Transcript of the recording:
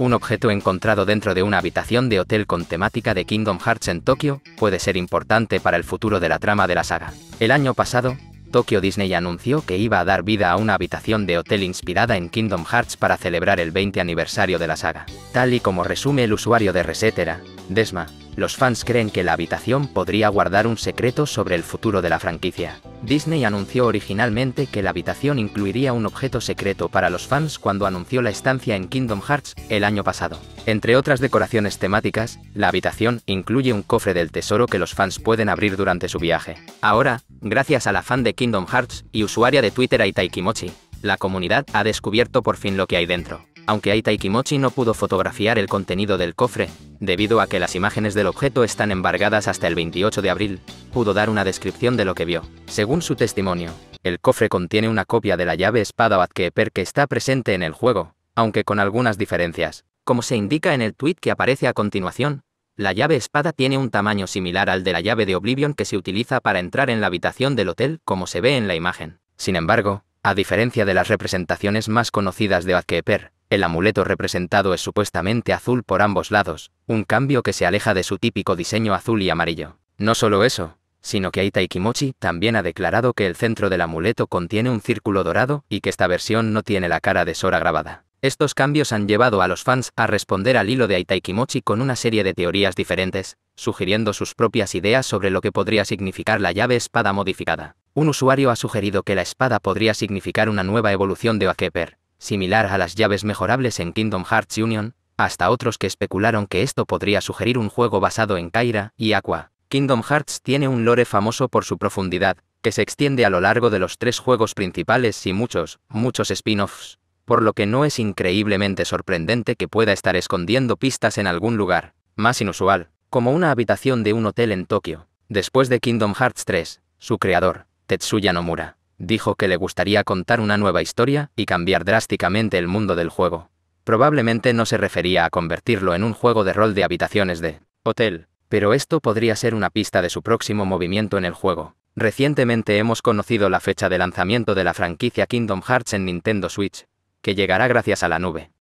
Un objeto encontrado dentro de una habitación de hotel con temática de Kingdom Hearts en Tokio puede ser importante para el futuro de la trama de la saga. El año pasado, Tokyo Disney anunció que iba a dar vida a una habitación de hotel inspirada en Kingdom Hearts para celebrar el 20 aniversario de la saga. Tal y como resume el usuario de Resetera, Desma, los fans creen que la habitación podría guardar un secreto sobre el futuro de la franquicia. Disney anunció originalmente que la habitación incluiría un objeto secreto para los fans cuando anunció la estancia en Kingdom Hearts el año pasado. Entre otras decoraciones temáticas, la habitación incluye un cofre del tesoro que los fans pueden abrir durante su viaje. Ahora, gracias a la fan de Kingdom Hearts y usuaria de Twitter Aitai Kimochi, la comunidad ha descubierto por fin lo que hay dentro. Aunque Aitai Kimochi no pudo fotografiar el contenido del cofre, debido a que las imágenes del objeto están embargadas hasta el 28 de abril, pudo dar una descripción de lo que vio. Según su testimonio, el cofre contiene una copia de la llave espada Badkeeper que está presente en el juego, aunque con algunas diferencias. Como se indica en el tweet que aparece a continuación, la llave espada tiene un tamaño similar al de la llave de Oblivion que se utiliza para entrar en la habitación del hotel como se ve en la imagen. Sin embargo, a diferencia de las representaciones más conocidas de Badkeeper, el amuleto representado es supuestamente azul por ambos lados, un cambio que se aleja de su típico diseño azul y amarillo. No solo eso, sino que Aitai Kimochi también ha declarado que el centro del amuleto contiene un círculo dorado y que esta versión no tiene la cara de Sora grabada. Estos cambios han llevado a los fans a responder al hilo de Aitai Kimochi con una serie de teorías diferentes, sugiriendo sus propias ideas sobre lo que podría significar la llave espada modificada. Un usuario ha sugerido que la espada podría significar una nueva evolución de Badkeeper, similar a las llaves mejorables en Kingdom Hearts Union, hasta otros que especularon que esto podría sugerir un juego basado en Kaira y Aqua. Kingdom Hearts tiene un lore famoso por su profundidad, que se extiende a lo largo de los 3 juegos principales y muchos spin-offs, por lo que no es increíblemente sorprendente que pueda estar escondiendo pistas en algún lugar más inusual, como una habitación de un hotel en Tokio. Después de Kingdom Hearts 3, su creador, Tetsuya Nomura, dijo que le gustaría contar una nueva historia y cambiar drásticamente el mundo del juego. Probablemente no se refería a convertirlo en un juego de rol de habitaciones de hotel, pero esto podría ser una pista de su próximo movimiento en el juego. Recientemente hemos conocido la fecha de lanzamiento de la franquicia Kingdom Hearts en Nintendo Switch, que llegará gracias a la nube.